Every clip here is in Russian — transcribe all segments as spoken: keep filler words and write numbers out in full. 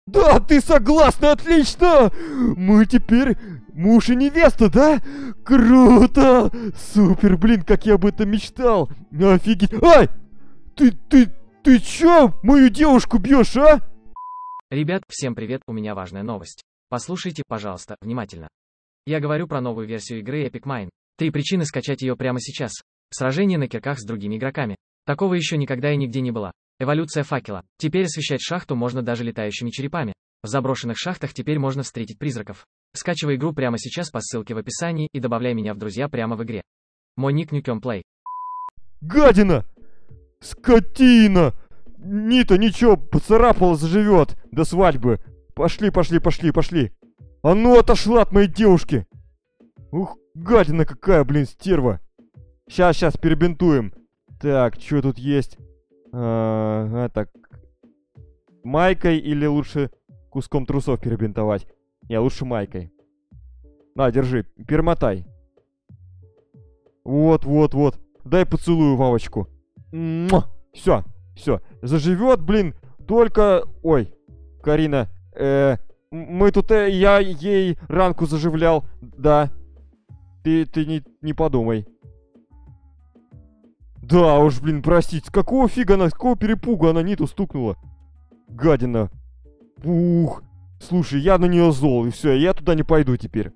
Да, ты согласна, отлично! Мы теперь муж и невеста, да? Круто! Супер, блин, как я об этом мечтал! Офигеть! Ай! Ты, ты, ты чё мою девушку бьешь, а? Ребят, всем привет, у меня важная новость. Послушайте, пожалуйста, внимательно. Я говорю про новую версию игры Epic Mine. Три причины скачать ее прямо сейчас. Сражение на кирках с другими игроками. Такого еще никогда и нигде не было. Эволюция факела. Теперь освещать шахту можно даже летающими черепами. В заброшенных шахтах теперь можно встретить призраков. Скачивай игру прямо сейчас по ссылке в описании и добавляй меня в друзья прямо в игре. Мой ник Newcomplay. Гадина! Скотина! Нита ничего, поцарапала, заживет до свадьбы. Пошли, пошли, пошли, пошли. А ну отошла от моей девушки. Ух, гадина какая, блин, стерва. Сейчас, сейчас, перебинтуем. Так, что тут есть? А, так. Майкой или лучше куском трусов перебинтовать? Не, лучше майкой. На, держи, перемотай. Вот, вот, вот. Дай поцелую Вавочку. Все, все. Заживет, блин, только... Ой, Карина, э, мы тут... Э, я ей ранку заживлял, да. Ты, ты не, не подумай. Да уж, блин, простите, с какого фига она, с какого перепугу она Ниту стукнула? Гадина. Ух. Слушай, я на нее зол, и все, я туда не пойду теперь.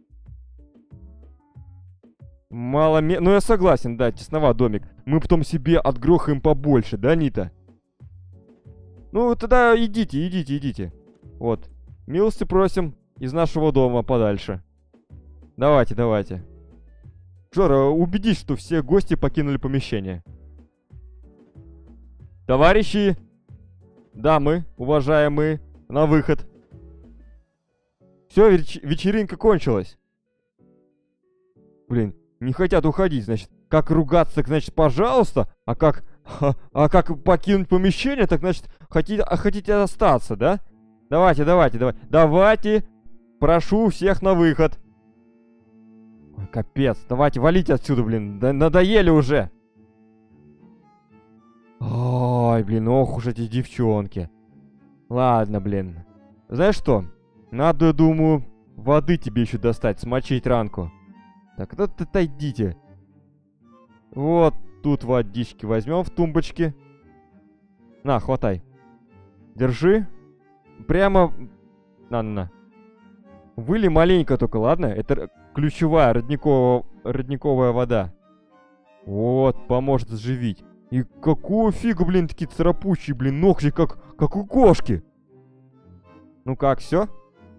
Мало ме... Ну я согласен, да, тесноват домик. Мы потом себе отгрохаем побольше, да, Нита? Ну тогда идите, идите, идите. Вот. Милости просим из нашего дома подальше. Давайте, давайте. Жора, убедись, что все гости покинули помещение. Товарищи, дамы, уважаемые, на выход. Все, веч вечеринка кончилась. Блин, не хотят уходить, значит. Как ругаться, так значит, пожалуйста. А как, а, а как покинуть помещение, так значит, хотите, а хотите остаться, да? Давайте, давайте, давайте. Давайте, прошу всех на выход. Ой, капец, давайте, валите отсюда, блин. Да, надоели уже. Ой, блин, ох уж эти девчонки. Ладно, блин. Знаешь что? Надо, я думаю, воды тебе еще достать, смочить ранку. Так, вот отойдите. Вот тут водички возьмем в тумбочке. На, хватай. Держи. Прямо... На, на, на. Вылей маленько только, ладно? Это ключевая родниковая, родниковая вода. Вот, поможет заживить. И какого фига, блин, такие царапущие, блин, ногти, как, как у кошки. Ну как, все?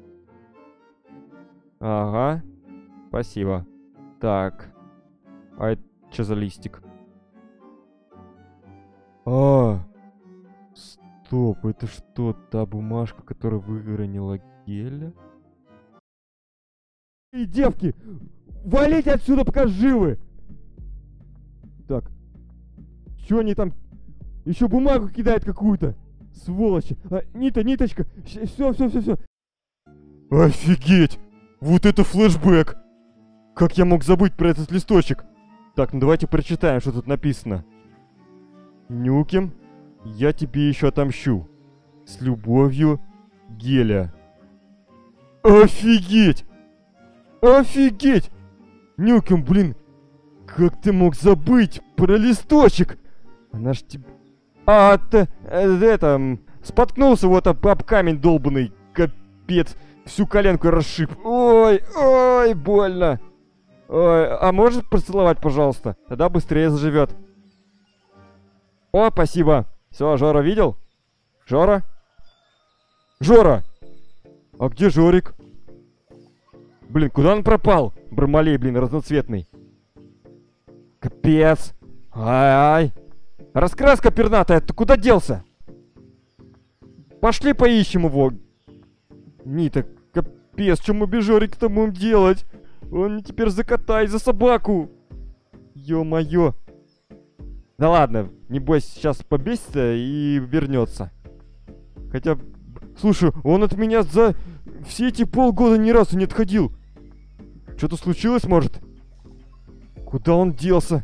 Ага. Спасибо. Так. А это что за листик? А, стоп, это что, та бумажка, которая выронила Геля? И девки, валите отсюда, пока живы! Так. Чё они там? Еще бумагу кидают какую-то. Сволочи. А, Нита, ниточка. Все, все, все, все. Офигеть! Вот это флешбэк! Как я мог забыть про этот листочек? Так, ну давайте прочитаем, что тут написано. Нюкем, я тебе еще отомщу. С любовью, Геля. Офигеть! Офигеть! Нюкем, блин, как ты мог забыть про листочек? Она ж тебе... А, ты, э, это, споткнулся вот об, об камень долбанный, капец, всю коленку расшиб. Ой, ой, больно. Ой, а можешь поцеловать, пожалуйста? Тогда быстрее заживет. О, спасибо. Все, Жора видел? Жора? Жора! А где Жорик? Блин, куда он пропал? Бармалей, блин, разноцветный. Капец. Ай-ай. Раскраска пернатая, ты куда делся? Пошли поищем его. Нита, капец, что мы без Жорика-то будем делать? Он мне теперь закатай за собаку. Ё-моё. Да ладно, не бойся, сейчас побесится и вернется. Хотя, слушай, он от меня за все эти полгода ни разу не отходил. Что-то случилось, может? Куда он делся?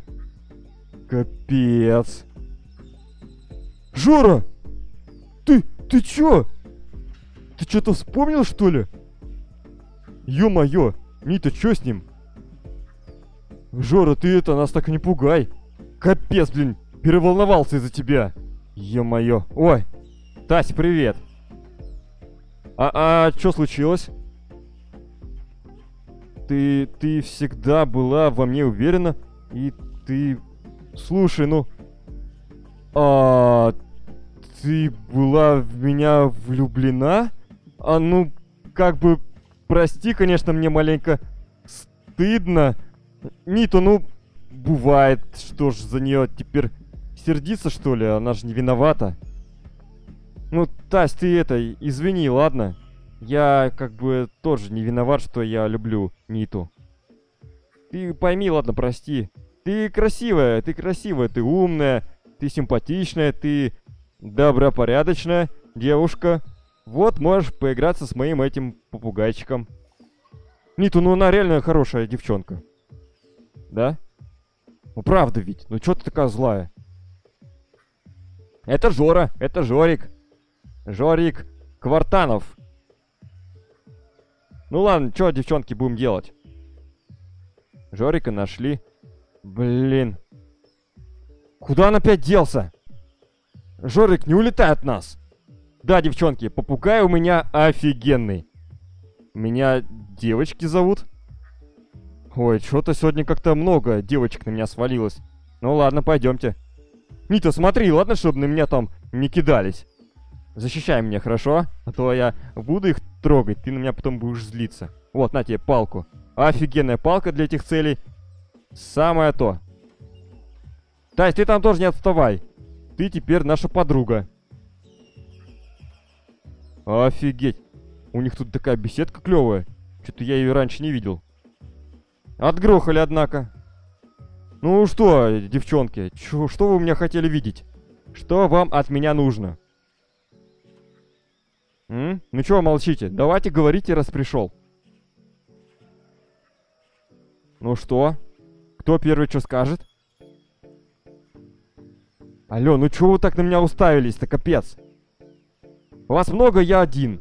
Капец. Жора! Ты, ты чё? ты что-то вспомнил, что ли? Ё-моё, Нита, чё с ним? Жора, ты это, нас так не пугай. Капец, блин, переволновался из-за тебя. Ё-моё. Ой, Тась, привет. А, а что случилось? Ты, ты всегда была во мне уверена, и ты... Слушай, ну... А... Ты была в меня влюблена? А ну, как бы... Прости, конечно, мне маленько стыдно. Нита, ну... Бывает, что ж за нее теперь сердиться, что ли? Она же не виновата. Ну, Тась, ты это, извини, ладно? Я как бы тоже не виноват, что я люблю Ниту. Ты пойми, ладно, прости. Ты красивая, ты красивая, ты умная, ты симпатичная, ты добропорядочная девушка. Вот можешь поиграться с моим этим попугайчиком. Ниту, ну она реально хорошая девчонка. Да? Ну правда ведь, ну чё ты такая злая? Это Жора, это Жорик. Жорик Квартанов. Ну ладно, чё, девчонки, будем делать? Жорика нашли. Блин. Куда он опять делся? Жорик, не улетай от нас. Да, девчонки, попугай у меня офигенный. Меня девочки зовут. Ой, что-то сегодня как-то много девочек на меня свалилось. Ну ладно, пойдемте. Нита, смотри, ладно, чтобы на меня там не кидались. Защищай меня, хорошо? А то я буду их трогать, ты на меня потом будешь злиться. Вот, на тебе палку. Офигенная палка для этих целей. Самое то. Тась, ты там тоже не отставай. Ты теперь наша подруга. Офигеть. У них тут такая беседка клевая. Что-то я ее раньше не видел. Отгрохали, однако. Ну что, девчонки, чё, что вы у меня хотели видеть? Что вам от меня нужно? М? Ну чего молчите? Давайте говорите, раз пришел. Ну что? Кто первый что скажет? Алло, ну чего вы так на меня уставились-то, капец? Вас много, я один.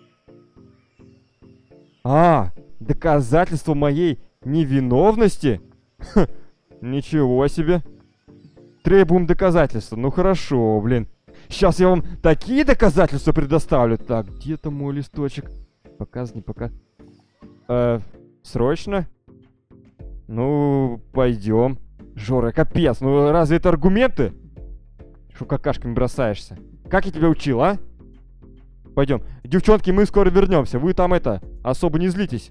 А, доказательство моей невиновности? Ха, ничего себе. Требуем доказательства. Ну хорошо, блин. Сейчас я вам такие доказательства предоставлю. Так, где-то мой листочек. Показ, не показ. Э, срочно? Ну, пойдем. Жора, капец, ну разве это аргументы? Что какашками бросаешься? Как я тебя учил, а? Пойдем. Девчонки, мы скоро вернемся. Вы там это, особо не злитесь.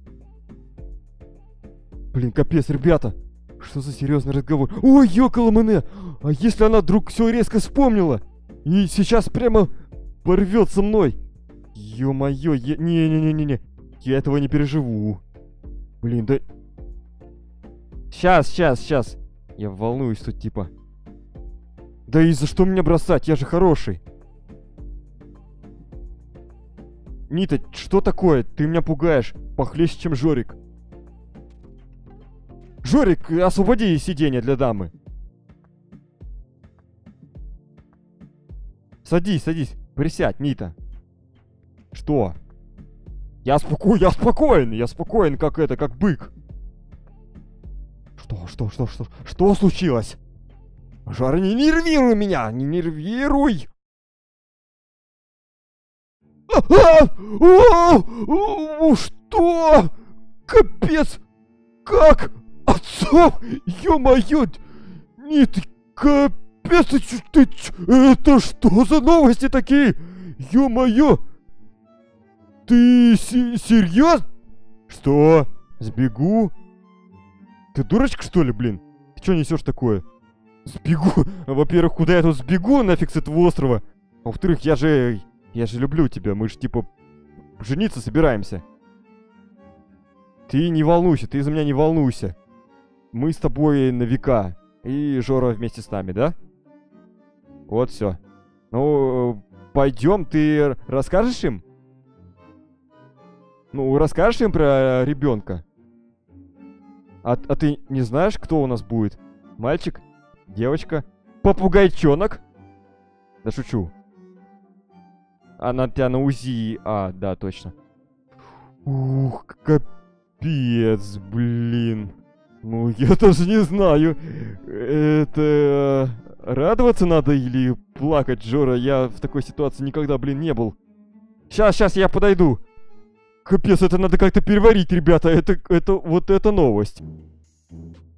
Блин, капец, ребята. Что за серьезный разговор? Ой, ёкало мне. А если она вдруг все резко вспомнила? И сейчас прямо порвет со мной. Ё-моё, я... не-не-не-не-не. Я этого не переживу. Блин, да... Сейчас, сейчас, сейчас. Я волнуюсь тут типа. Да и за что меня бросать? Я же хороший. Нита, что такое? Ты меня пугаешь. Похлеще, чем Жорик. Жорик, освободи сиденье для дамы. Садись, садись. Присядь, Нита. Что? Я спокоен, я спокоен. Я спокоен, как это, как бык. Что, что, что, что? Что случилось? Жора, не нервируй меня! Не нервируй! Что? Капец! Как? Отцов! Ё-моё! Нет, капец! Ты, ты, это что за новости такие? Ё-моё! Ты серьезно? Что? Сбегу? Ты дурочка, что ли, блин? Ты что несешь такое? Сбегу? Во-первых, куда я тут сбегу нафиг с этого острова? А во-вторых, я же... Я же люблю тебя, мы же типа... Жениться собираемся. Ты не волнуйся, ты за меня не волнуйся. Мы с тобой на века. И Жора вместе с нами, да? Вот все. Ну, пойдем, ты расскажешь им? Ну, расскажешь им про ребенка? А, а ты не знаешь, кто у нас будет? Мальчик? Девочка? Попугайчонок? Да шучу. Она тебя на УЗИ... А, да, точно. Ух, капец, блин. Ну, я даже не знаю. Это... Радоваться надо или плакать, Жора? Я в такой ситуации никогда, блин, не был. Сейчас, сейчас, я подойду. Капец, это надо как-то переварить, ребята. Это, это, вот это новость.